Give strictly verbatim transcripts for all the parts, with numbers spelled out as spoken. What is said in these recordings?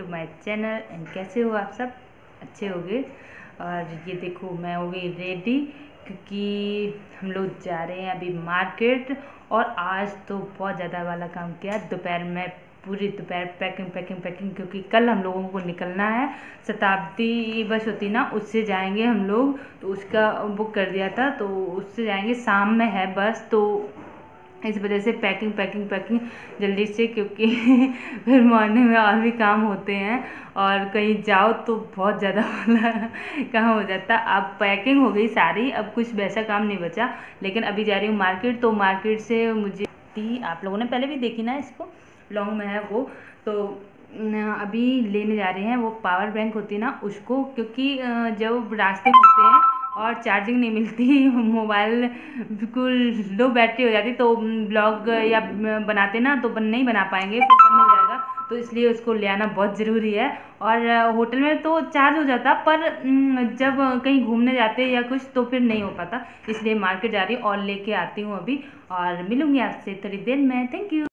My channel. And कैसे हो आप सब? अच्छे होंगे। और ये देखो मैं हो गई रेडी, क्योंकि हम लोग जा रहे हैं अभी मार्केट। और आज तो बहुत ज़्यादा वाला काम किया दोपहर में, पूरी दोपहर पैकिंग पैकिंग पैकिंग, क्योंकि कल हम लोगों को निकलना है। शताब्दी बस होती ना, उससे जाएंगे हम लोग, तो उसका बुक कर दिया था, तो उससे जाएंगे। शाम में है बस, तो इस वजह से पैकिंग पैकिंग पैकिंग जल्दी से, क्योंकि फिर मॉर्निंग में और भी काम होते हैं और कहीं जाओ तो बहुत ज़्यादा वाला काम हो जाता। अब पैकिंग हो गई सारी, अब कुछ वैसा काम नहीं बचा। लेकिन अभी जा रही हूँ मार्केट, तो मार्केट से मुझे टी, आप लोगों ने पहले भी देखी ना, इसको लॉन्ग में है वो, तो अभी लेने जा रहे हैं वो पावर बैंक होती है ना उसको, क्योंकि जब रास्ते में होते हैं और चार्जिंग नहीं मिलती, मोबाइल बिल्कुल लो बैटरी हो जाती, तो ब्लॉग या बनाते ना तो बन नहीं बना पाएंगे, फिर बंद हो जाएगा। तो इसलिए उसको ले आना बहुत ज़रूरी है। और होटल में तो चार्ज हो जाता, पर जब कहीं घूमने जाते या कुछ तो फिर नहीं हो पाता, इसलिए मार्केट जा रही हूँ और लेके आती हूँ अभी, और मिलूंगी आपसे थोड़ी देर में। Thank you.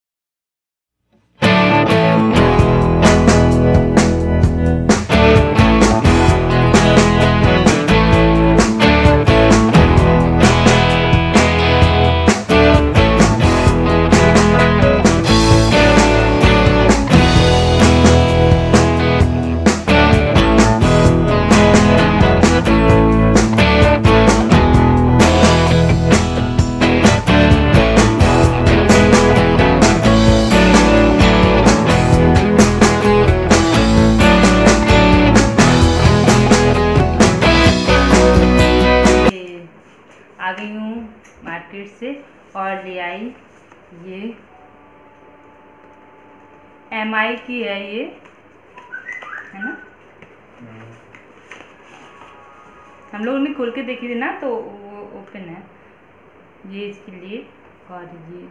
आ गई हूँ मार्केट से और ले आई ये एम आई की है, ये है ना, हम लोगों ने खोल के देखी थी ना, तो वो ओपन है ये इसके लिए। और ये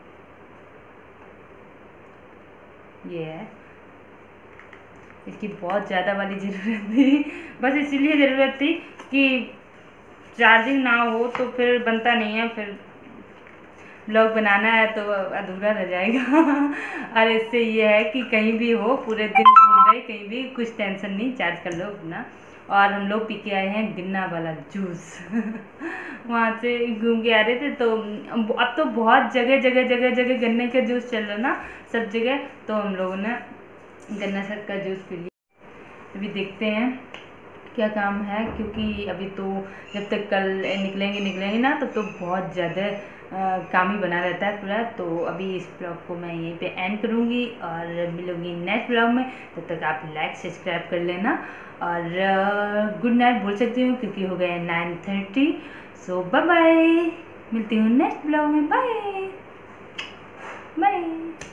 ये है, इसकी बहुत ज़्यादा वाली ज़रूरत थी, बस इसीलिए ज़रूरत थी कि चार्जिंग ना हो तो फिर बनता नहीं है, फिर ब्लॉग बनाना है तो अधूरा रह जाएगा। और इससे ये है कि कहीं भी हो, पूरे दिन घूम रहे कहीं भी, कुछ टेंशन नहीं, चार्ज कर लो अपना। और हम लोग पी के आए हैं गन्ना वाला जूस वहाँ से घूम के आ रहे थे, तो अब तो बहुत जगह जगह जगह जगह गन्ने का जूस चल रहा ना सब जगह, तो हम लोगों ने गन्ना शक का जूस पी लिया। अभी देखते हैं क्या काम है, क्योंकि अभी तो जब तक कल निकलेंगे निकलेंगे ना तब तो, तो बहुत ज़्यादा काम ही बना रहता है पूरा। तो अभी इस ब्लॉग को मैं यहीं पे एंड करूँगी और मिलूँगी नेक्स्ट ब्लॉग में। तब तक आप लाइक सब्सक्राइब कर लेना, और गुड नाइट बोल सकती हूँ क्योंकि हो गए nine thirty. So bye bye, मिलती हूँ नेक्स्ट ब्लॉग में। Bye bye.